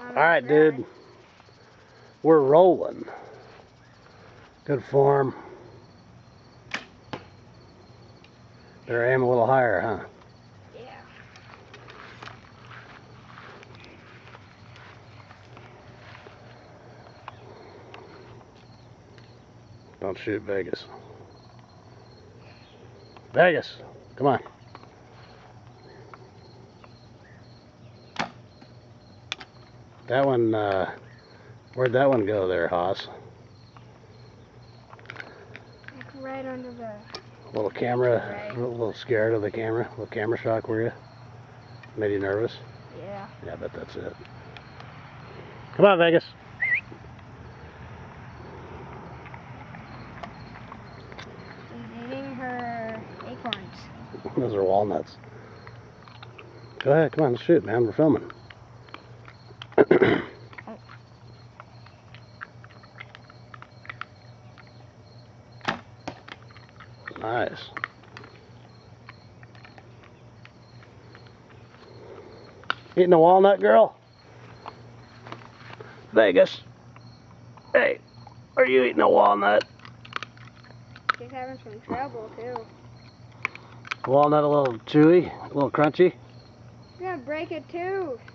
Alright, dude. We're rolling. Good form. Better aim a little higher, huh? Yeah. Don't shoot Vegas. Vegas, come on. That one, where'd that one go there, Haas? Right under the... Little camera, right. a little scared of the camera? Little camera shock, were you? Made you nervous? Yeah. Yeah, I bet that's it. Come on, Vegas. She's eating her acorns. Those are walnuts. Go ahead, come on, let's shoot, man. We're filming. Nice. Eating a walnut, girl? Vegas. Hey, are you eating a walnut? She's having some trouble, too. Walnut a little chewy, a little crunchy? You're gonna break it, too.